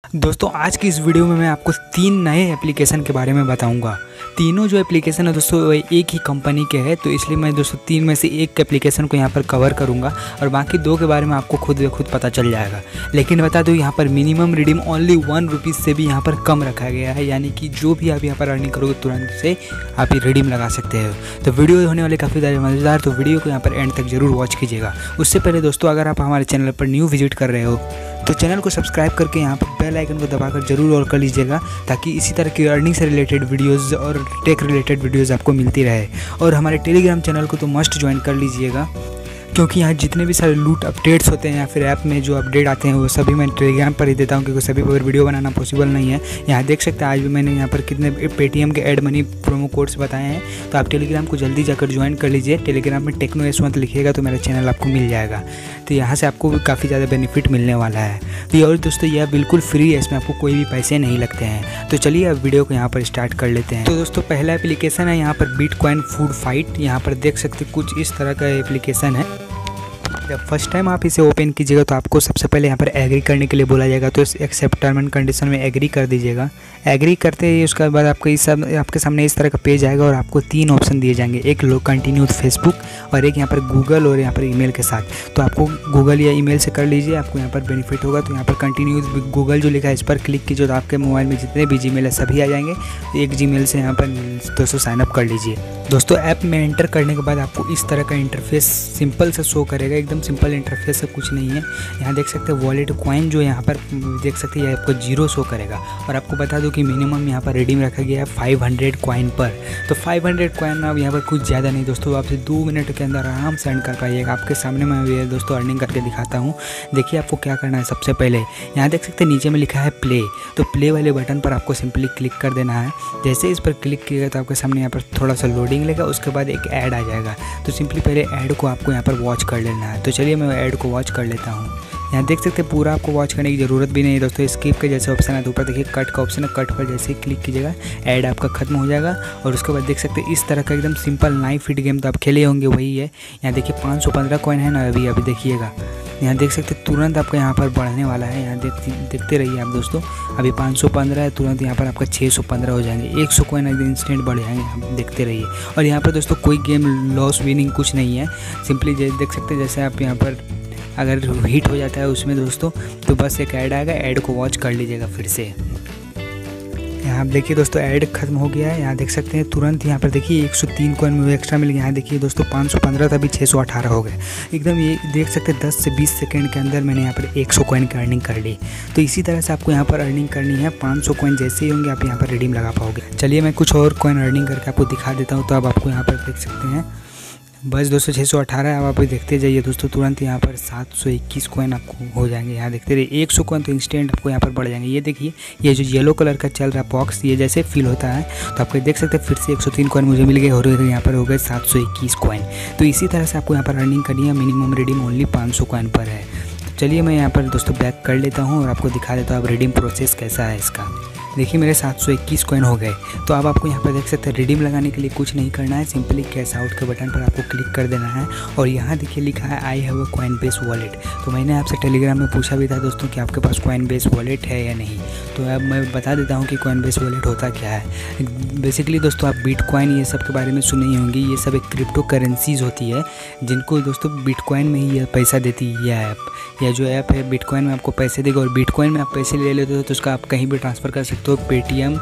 दोस्तों आज की इस वीडियो में मैं आपको 3 नए एप्लीकेशन के बारे में बताऊंगा। तीनों जो एप्लीकेशन है दोस्तों वो एक ही कंपनी के हैं, तो इसलिए मैं दोस्तों 3 में से एक एप्लीकेशन को यहाँ पर कवर करूंगा और बाकी 2 के बारे में आपको खुद ब खुद पता चल जाएगा। लेकिन बता दूँ यहाँ पर मिनिमम रिडीम ओनली 1 रुपीज़ से भी यहाँ पर कम रखा गया है, यानी कि जो भी आप यहाँ पर अर्निंग करोगे तुरंत से आप ये रिडीम लगा सकते हो। तो वीडियो होने वाले काफ़ी ज़्यादा मज़ेदार, तो वीडियो को यहाँ पर एंड तक जरूर वॉच कीजिएगा। उससे पहले दोस्तों अगर आप हमारे चैनल पर न्यू विजिट कर रहे हो तो चैनल को सब्सक्राइब करके यहाँ पर बेल आइकन को दबाकर जरूर और कर लीजिएगा, ताकि इसी तरह की अर्निंग से रिलेटेड वीडियोस और टेक रिलेटेड वीडियोस आपको मिलती रहे। और हमारे टेलीग्राम चैनल को तो मस्ट ज्वाइन कर लीजिएगा, क्योंकि यहाँ जितने भी सारे लूट अपडेट्स होते हैं या फिर ऐप में जो अपडेट आते हैं वो सभी मैं टेलीग्राम पर ही देता हूँ, क्योंकि सभी पर वीडियो बनाना पॉसिबल नहीं है। यहाँ देख सकते हैं आज भी मैंने यहाँ पर कितने पेटीएम के ऐड मनी प्रोमो कोड्स बताए हैं, तो आप टेलीग्राम को जल्दी जाकर ज्वाइन कर लीजिए। टेलीग्राम में टेक्नो यशवंत लिखिएगा तो मेरा चैनल आपको मिल जाएगा, तो यहाँ से आपको भी काफ़ी ज़्यादा बेनिफिट मिलने वाला है। तो ये और दोस्तों यह बिल्कुल फ्री है, इसमें आपको कोई भी पैसे नहीं लगते हैं। तो चलिए अब वीडियो को यहाँ पर स्टार्ट कर लेते हैं। तो दोस्तों पहला एप्लीकेशन है यहाँ पर बिटकॉइन फूड फाइट। यहाँ पर देख सकते कुछ इस तरह का एप्लीकेशन है। जब फर्स्ट टाइम आप इसे ओपन कीजिएगा तो आपको सबसे पहले यहाँ पर एग्री करने के लिए बोला जाएगा, तो इस एक्सेप्ट टर्म एंड कंडीशन में एग्री कर दीजिएगा। एग्री करते ही उसके बाद आपके सामने इस तरह का पेज आएगा और आपको 3 ऑप्शन दिए जाएंगे, एक लो कंटिन्यू फेसबुक और एक यहाँ पर गूगल और यहाँ पर ईमेल के साथ। तो आपको गूगल या ईमेल से कर लीजिए, आपको यहाँ पर बेनिफिट होगा। तो यहाँ पर कंटिन्यू गूगल जो लिखा है इस पर क्लिक कीजिए, तो आपके मोबाइल में जितने भी जीमेल है सभी आ जाएंगे। एक जीमेल से यहाँ पर दोस्तों साइनअप कर लीजिए। दोस्तों ऐप में एंटर करने के बाद आपको इस तरह का इंटरफेस सिंपल से शो करेगा, एकदम सिंपल इंटरफेस है, कुछ नहीं है। यहाँ देख सकते हैं वॉलेट कॉइन जो यहाँ पर देख सकते हैं आपको 0 शो करेगा। और आपको बता दूं कि मिनिमम यहाँ पर रिडीम रखा गया है 500 कॉइन पर। तो 500 कॉइन अब यहाँ पर कुछ ज़्यादा नहीं दोस्तों, आपसे 2 मिनट के अंदर आराम से अर्न कर पाइएगा। आपके सामने मैं ये दोस्तों अर्निंग करके दिखाता हूँ। देखिए आपको क्या करना है। सबसे पहले यहाँ देख सकते हैं नीचे में लिखा है प्ले, तो प्ले वाले बटन पर आपको सिंपली क्लिक कर देना है। जैसे इस पर क्लिक किएगा तो आपके सामने यहाँ पर थोड़ा सा लोडिंग लेगा, उसके बाद एक ऐड आ जाएगा। तो सिंपली पहले ऐड को आपको यहाँ पर वॉच कर लेना है। तो चलिए मैं ऐड को वॉच कर लेता हूँ। यहाँ देख सकते हैं पूरा आपको वॉच करने की ज़रूरत भी नहीं है दोस्तों। स्किप के जैसे ऑप्शन है तो ऊपर देखिए कट का ऑप्शन है, कट पर जैसे ही क्लिक कीजिएगा ऐड आपका खत्म हो जाएगा। और उसके बाद देख सकते हैं इस तरह का एकदम सिंपल नाइफ फिट गेम तो आप खेले होंगे वही है। यहाँ देखिए 515 कॉइन है ना, अभी देखिएगा। यहाँ देख सकते हैं तुरंत आपका यहाँ पर बढ़ने वाला है। यहाँ देखते रहिए आप दोस्तों। अभी 515 है, तुरंत यहाँ पर आपका 615 हो जाएंगे। 100 कॉइन एकदम इंस्टेंट बढ़ जाएंगे, आप देखते रहिए। और यहाँ पर दोस्तों कोई गेम लॉस विनिंग कुछ नहीं है। सिंपली देख सकते हैं जैसे आप यहाँ पर अगर हिट हो जाता है उसमें दोस्तों तो बस एक ऐड आएगा, ऐड को वॉच कर लीजिएगा फिर से। यहाँ देखिए दोस्तों ऐड खत्म हो गया है। यहाँ देख सकते हैं तुरंत यहाँ पर देखिए 103 कॉइन में एक्स्ट्रा मिल गया। यहाँ देखिए दोस्तों 515 था, अभी 618 हो गए। एकदम ये देख सकते हैं 10 से 20 सेकंड के अंदर मैंने यहाँ पर 100 कॉइन की अर्निंग कर ली। तो इसी तरह से आपको यहाँ पर अर्निंग करनी है। 500 कॉइन जैसे ही होंगे आप यहाँ पर रिडीम लगा पाओगे। चलिए मैं कुछ और कॉइन अर्निंग करके आपको दिखा देता हूँ। तो अब आपको यहाँ पर देख सकते हैं बस दोस्तों 618 है। अब आप देखते जाइए दोस्तों, तुरंत यहाँ पर 721 कॉइन आपको हो जाएंगे। यहाँ देखते रहिए 100 कॉइन तो इंस्टेंट आपको यहाँ पर बढ़ जाएंगे। ये देखिए ये जो येलो कलर का चल रहा बॉक्स ये जैसे फिल होता है तो आपको देख सकते हैं फिर से 103 कॉइन मुझे मिल गए और यहाँ पर हो गए 721 कॉइन। तो इसी तरह से आपको यहाँ पर अर्निंग करनी है। मिनिमम रिडीम ओनली 500 कॉइन पर है। चलिए मैं यहाँ पर दोस्तों बैक कर लेता हूँ और आपको दिखा देता हूँ अब रिडीम प्रोसेस कैसा है इसका। देखिए मेरे 721 कॉइन हो गए। तो अब आपको यहाँ पर देख सकते हैं रिडीम लगाने के लिए कुछ नहीं करना है, सिंपली कैश आउट के बटन पर आपको क्लिक कर देना है। और यहाँ देखिए लिखा है I have a Coinbase wallet. तो मैंने आपसे टेलीग्राम में पूछा भी था दोस्तों कि आपके पास कॉइन बेस वॉलेट है या नहीं। तो अब मैं बता देता हूँ कि कॉइन बेस वॉलेट होता क्या है। बेसिकली दोस्तों आप बिटकॉइन ये सब के बारे में सुनी ही होंगी। ये सब एक क्रिप्टो करेंसीज होती है जिनको दोस्तों बिटकॉइन में ही पैसा देती है यह ऐप। यह जो ऐप है बिटकॉइन में आपको पैसे देगा और बिटकॉइन में आप पैसे ले लेते हो तो उसका आप कहीं भी ट्रांसफ़र कर सकते हो, पेटीएम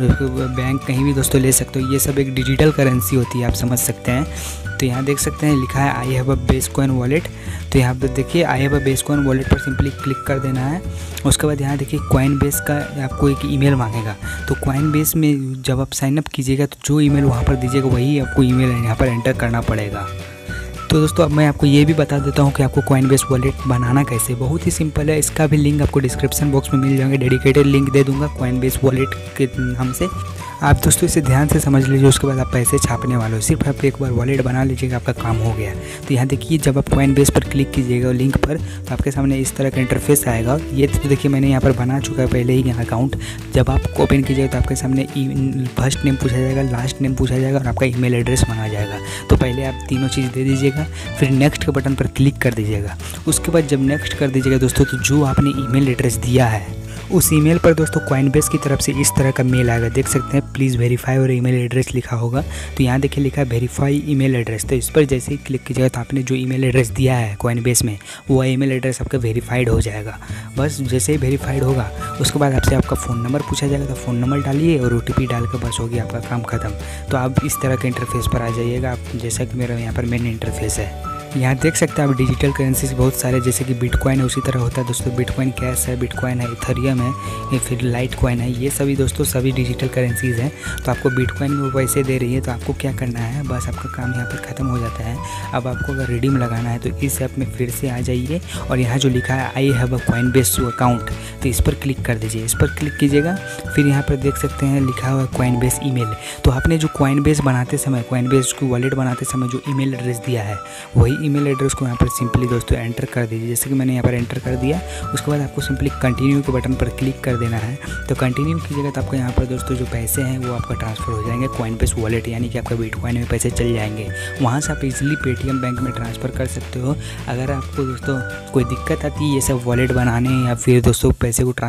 बैंक कहीं भी दोस्तों ले सकते हो। ये सब एक डिजिटल करेंसी होती है, आप समझ सकते हैं। तो यहाँ देख सकते हैं लिखा है I have a base coin wallet. तो यहाँ पर देखिए I have a base coin wallet पर सिंपली क्लिक कर देना है। उसके बाद यहाँ देखिए कॉइन बेस का आपको एक ईमेल मांगेगा। तो कॉइन बेस में जब आप साइनअप कीजिएगा तो जो ईमेल वहाँ पर दीजिएगा वही आपको ईमेल यहाँ पर एंटर करना पड़ेगा। तो दोस्तों अब मैं आपको ये भी बता देता हूँ कि आपको कॉइन बेस वॉलेट बनाना कैसे। बहुत ही सिंपल है, इसका भी लिंक आपको डिस्क्रिप्शन बॉक्स में मिल जाएंगे। डेडिकेटेड लिंक दे दूँगा कॉइन बेस वॉलेट के नाम से। आप दोस्तों इसे ध्यान से समझ लीजिए। उसके बाद आप पैसे छापने वाले हो, सिर्फ आप एक बार वॉलेट बना लीजिएगा, आपका काम हो गया। तो यहाँ देखिए जब आप कॉइन बेस पर क्लिक कीजिएगा लिंक पर तो आपके सामने इस तरह का इंटरफेस आएगा। ये तो देखिए मैंने यहाँ पर बना चुका है पहले ही यहाँ अकाउंट। जब आप ओपन कीजिएगा तो आपके सामने फर्स्ट नेम पूछा जाएगा, लास्ट नेम पूछा जाएगा और आपका ईमेल एड्रेस मांगा जाएगा। तो पहले आप तीनों चीज़ दे दीजिएगा, फिर नेक्स्ट के बटन पर क्लिक कर दीजिएगा। उसके बाद जब नेक्स्ट कर दीजिएगा दोस्तों तो जो आपने ईमेल एड्रेस दिया है उस ईमेल पर दोस्तों कॉइनबेस की तरफ से इस तरह का मेल आएगा, देख सकते हैं प्लीज़ वेरीफाई और ईमेल एड्रेस लिखा होगा। तो यहाँ देखिए लिखा है वेरीफाई ईमेल एड्रेस, तो इस पर जैसे ही क्लिक कीजिएगा तो आपने जो ईमेल एड्रेस दिया है कॉइनबेस में वो ईमेल एड्रेस आपका वेरीफाइड हो जाएगा। बस जैसे ही वेरीफाइड होगा उसके बाद आपसे आपका फ़ोन नंबर पूछा जाएगा, तो फ़ोन नंबर डालिए और OTP डाल के बस हो गया आपका काम ख़त्म। तो आप इस तरह के इंटरफेस पर आ जाइएगा, आप जैसा कि मेरा यहाँ पर मेन इंटरफेस है। यहाँ देख सकते हैं आप डिजिटल करेंसीज बहुत सारे, जैसे कि बिटकॉइन है उसी तरह होता है दोस्तों। बिटकॉइन कैश है, बिटकॉइन है, इथेरियम है, या फिर लाइट कॉइन है, ये सभी दोस्तों सभी डिजिटल करेंसीज हैं। तो आपको बिटकॉइन में वो पैसे दे रही है, तो आपको क्या करना है, बस आपका काम यहाँ पर ख़त्म हो जाता है। अब आपको अगर रिडीम लगाना है तो इस ऐप में फिर से आ जाइए और यहाँ जो लिखा है I have a Coinbase account, तो इस पर क्लिक कर दीजिए। इस पर क्लिक कीजिएगा, फिर यहाँ पर देख सकते हैं लिखा हुआ है कॉइनबेस ईमेल। तो आपने जो कॉइनबेस बनाते समय, कॉइनबेस को वॉलेट बनाते समय जो ईमेल एड्रेस दिया है वही ईमेल एड्रेस को यहाँ पर सिंपली दोस्तों एंटर कर दीजिए। जैसे कि मैंने यहाँ पर एंटर कर दिया, उसके बाद आपको सिंपली कंटिन्यू के बटन पर क्लिक कर देना है। तो कंटिन्यू कीजिएगा तो आपको यहाँ पर दोस्तों जो पैसे हैं वो आपका ट्रांसफ़र हो जाएंगे कॉइनबेस वॉलेट, यानी कि आपका बिटकॉइन में पैसे चल जाएंगे। वहाँ से आप इजीली पेटीएम बैंक में ट्रांसफ़र कर सकते हो। अगर आपको दोस्तों कोई दिक्कत आती है ये सब वॉलेट बनाने या फिर दोस्तों पैसे को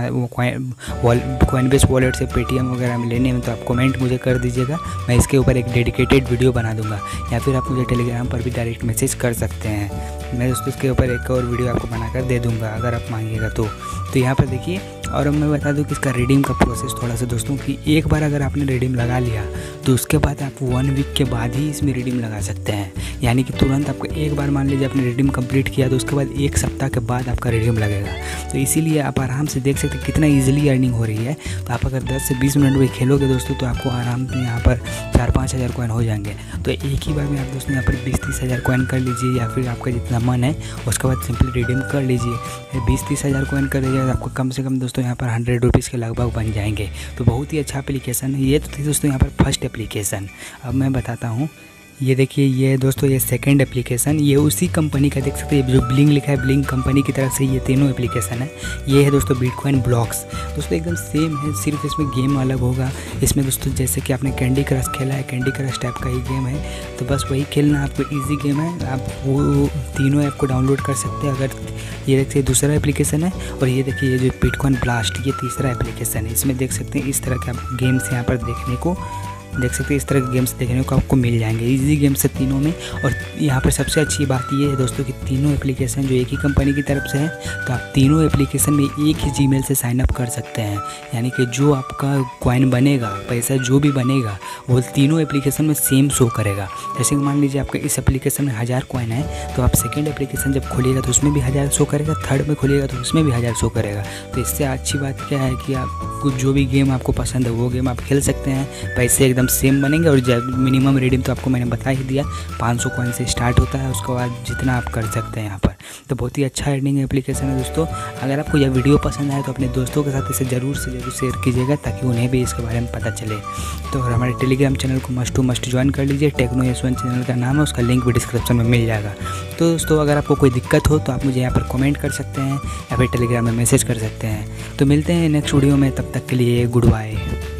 कॉइनबेस वॉलेट से पेटीएम वगैरह में लेने में, तो आप कमेंट मुझे कर दीजिएगा, मैं इसके ऊपर एक डेडिकेटेड वीडियो बना दूंगा। या फिर आप मुझे टेलीग्राम पर भी डायरेक्ट मैसेज कर सकते हैं, मैं दोस्तों इसके ऊपर एक और वीडियो आपको बनाकर दे दूंगा अगर आप मांगिएगा तो। यहाँ पर देखिए, और अब मैं बता दूं कि इसका रिडीम का प्रोसेस थोड़ा सा दोस्तों कि एक बार अगर आपने रिडीम लगा लिया तो उसके बाद आप 1 वीक के बाद ही इसमें रिडीम लगा सकते हैं। यानी कि तुरंत आपको एक बार मान लीजिए आपने रिडीम कंप्लीट किया तो उसके बाद 1 सप्ताह के बाद आपका रिडीम लगेगा। तो इसीलिए आप आराम से देख सकते हैं कितना ईजिली अर्निंग हो रही है। तो आप अगर 10 से 20 मिनट में खेलोगे दोस्तों तो आपको आराम से यहाँ पर 4-5 हज़ार कॉइन हो जाएंगे। तो एक ही बार में आप दोस्तों यहाँ पर 20-30 हज़ार कॉइन कर लीजिए, या फिर आपका जितना मन है उसके बाद सिंपली रिडीम कर लीजिए। 20-30 हज़ार कॉइन कर लीजिए तो आपको कम से कम दोस्तों यहाँ पर 100 रुपीज़ के लगभग बन जाएंगे। तो बहुत ही अच्छा एप्लीकेशन है। ये तो थी दोस्तों यहाँ पर फर्स्ट एप्लीकेशन। अब मैं बताता हूँ, ये देखिए ये दोस्तों ये सेकंड एप्लीकेशन, ये उसी कंपनी का देख सकते हैं जो ब्लिंक लिखा है, ब्लिंक कंपनी की तरफ से ये तीनों एप्लीकेशन है। ये है दोस्तों बिटकॉइन ब्लॉक्स, दोस्तों एकदम सेम है, सिर्फ इसमें गेम अलग होगा। इसमें दोस्तों जैसे कि आपने कैंडी क्रश खेला है, कैंडी क्रश टाइप का ही गेम है, तो बस वही खेलना आपको, ईजी गेम है। आप वो तीनों ऐप को डाउनलोड कर सकते हैं। अगर ये देखिए दूसरा एप्लीकेशन है, और ये देखिए ये जो बिटकॉइन ब्लास्ट ये तीसरा एप्लीकेशन है। इसमें देख सकते हैं इस तरह के आप गेम्स यहाँ पर देखने को देख सकते हैं, इस तरह के गेम्स देखने को आपको मिल जाएंगे, इजी गेम्स है तीनों में। और यहाँ पर सबसे अच्छी बात ये है दोस्तों कि तीनों एप्लीकेशन जो एक ही कंपनी की तरफ से है, तो आप तीनों एप्लीकेशन में एक ही जीमेल से साइन अप कर सकते हैं। यानी कि जो आपका कॉइन बनेगा, पैसा जो भी बनेगा वो तीनों एप्लीकेशन में सेम शो करेगा। जैसे कि मान लीजिए आपका इस एप्लीकेशन में 1000 कॉइन है, तो आप सेकेंड एप्लीकेशन जब खोलिएगा तो उसमें भी 1000 शो करेगा, थर्ड में खोलिएगा तो उसमें भी 1000 शो करेगा। तो इससे अच्छी बात क्या है कि आपको जो भी गेम आपको पसंद है वो गेम आप खेल सकते हैं, पैसे एकदम सेम बनेंगे। और मिनिमम रिडीम तो आपको मैंने बता ही दिया, 500 कॉइन से स्टार्ट होता है, उसके बाद जितना आप कर सकते हैं यहाँ पर। तो बहुत ही अच्छा अर्निंग एप्लीकेशन है दोस्तों। अगर आपको यह वीडियो पसंद आए तो अपने दोस्तों के साथ इसे ज़रूर से ज़रूर शेयर कीजिएगा, ताकि उन्हें भी इसके बारे में पता चले। तो हमारे टेलीग्राम चैनल को मस्ट टू मस्ट ज्वाइन कर लीजिए, टेक्नो यशवंत चैनल का नाम है, उसका लिंक भी डिस्क्रिप्शन में मिल जाएगा। तो दोस्तों अगर आपको कोई दिक्कत हो तो आप मुझे यहाँ पर कमेंट कर सकते हैं या फिर टेलीग्राम में मैसेज कर सकते हैं। तो मिलते हैं नेक्स्ट वीडियो में, तब तक के लिए गुड बाय।